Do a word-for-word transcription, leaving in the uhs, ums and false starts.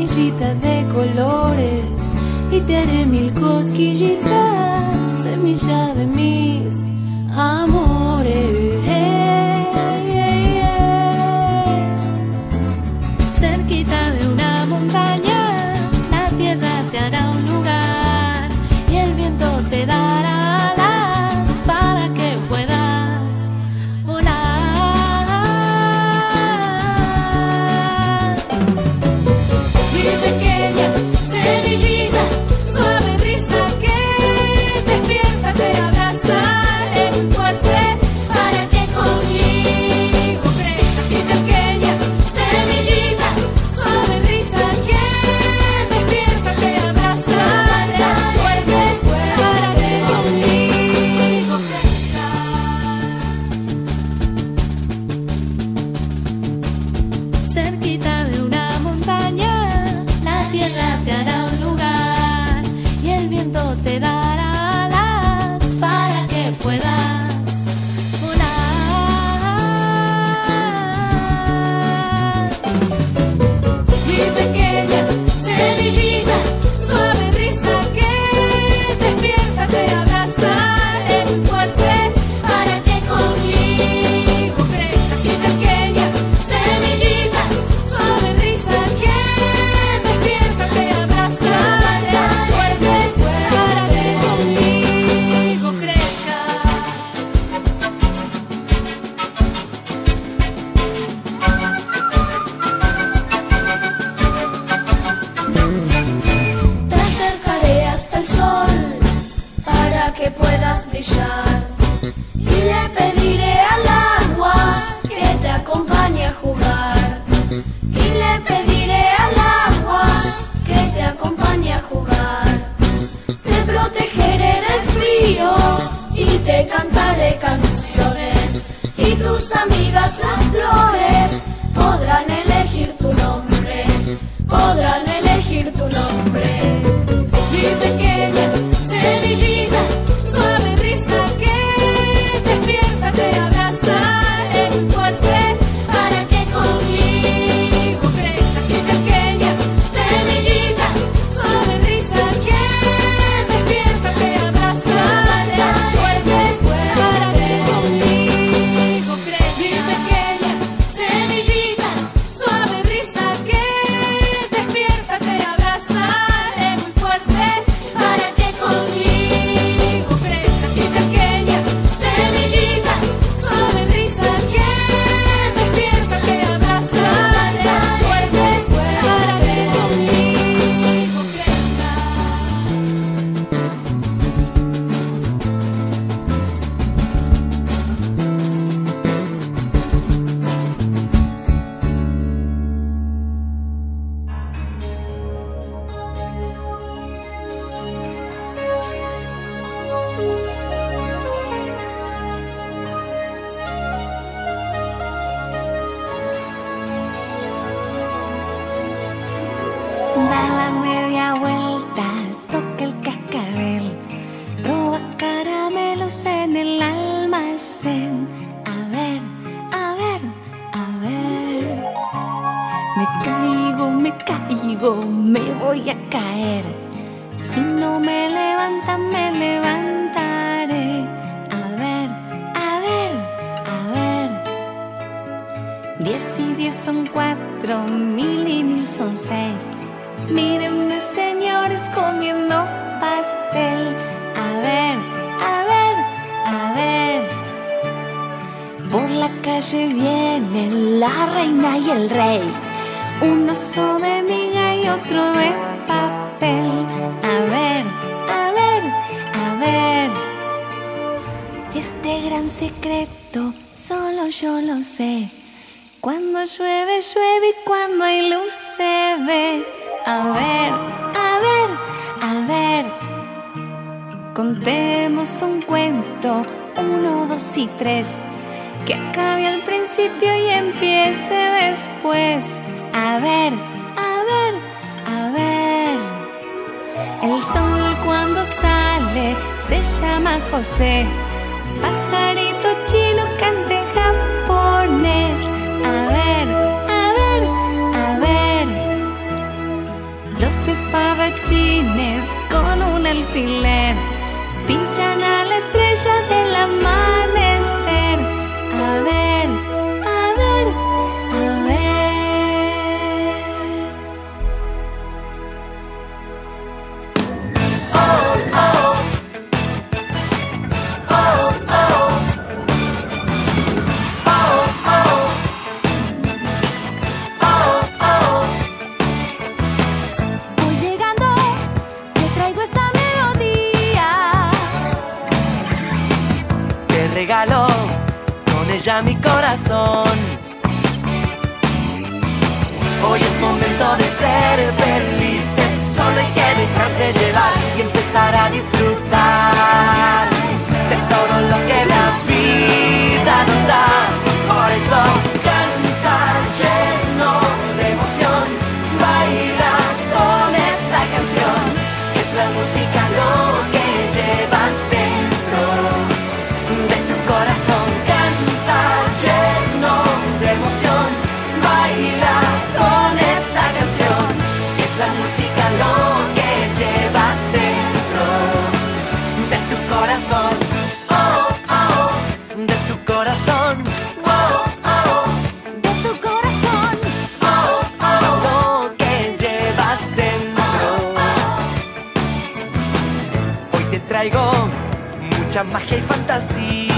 semillita de colores y te haré mil cosquillitas, semilla de mis amores. Cerquita de una montaña, la tierra te hará un lugar y el viento te dará alas para que puedas volar. Mi pequeña semillita, suave brisa que despierta, te abrazaré muy fuerte para que conmigo crezcas. Mi pequeña semillita, suave brisa que despierta, te abrazaré muy fuerte para que conmigo crezcas. Cerquita de una montaña, la tierra te hará un lugar y el viento te dará alas para que puedas volar. Mi pequeña semillita, suave brisa que despierta, te abrazaré muy fuerte para que conmigo crezcas. Mi pequeña semillita, suave brisa que despierta, te abrazaré fuerte para que conmigo crezcas. Te acercaré hasta el sol para que puedas brillar y le pediré al agua que te acompañe a jugar. Y le pediré al agua que te acompañe a jugar. Te protegeré del frío y te cantaré canciones. Y tus amigas las flores podrán elegir tu nombre, podrán elegir tu nombre. Mi pequeña semillita, suave brisa que despierta, te abrazaré muy fuerte para que conmigo crezcas. Mi pequeña semillita, suave brisa que despierta, te abrazaré fuerte para que conmigo crezcas. Mi pequeña semillita, suave brisa que despierta, te abrazaré muy fuerte para que conmigo crezcas. Mi pequeña semillita, suave brisa que despierta, te abrazaré fuerte para que conmigo Da la media vuelta, toca el cascabel, roba caramelos en el almacén. A ver, a ver, a ver. Me caigo, me caigo, me voy a caer. Si no me levantan, me levantaré. A ver, a ver, a ver. Diez y diez son cuatro, mil y mil son seis. Mírenme, señores, comiendo pastel. A ver, a ver, a ver. Por la calle vienen la reina y el rey, un oso de miga y otro de papel. A ver, a ver, a ver. Este gran secreto solo yo lo sé. Cuando llueve, llueve y cuando hay luz se ve. A ver, a ver, a ver. Contemos un cuento, uno, dos y tres, que acabe al principio y empiece después. A ver, a ver, a ver. El sol cuando sale se llama José. Pajarito chino canta en japonés. A ver, a ver, a ver. Los espadachines con un alfiler pinchan a la estrella del amanecer. A ver, a ver, a ver. Regalo con ella mi corazón. Hoy es momento de ser felices, solo hay que dejarse llevar y empezar a disfrutar de todo lo que la vida nos da. Por eso canta lleno de emoción, baila con esta canción. Es la música lo que llevas dentro de tu corazón. Canta lleno de emoción, baila con esta canción. Es la música lo que llevas dentro de tu corazón. Oh, oh, de tu corazón. Oh, oh, de tu corazón. Oh, oh, lo que llevas dentro. Hoy te traigo mucha magia y fantasía.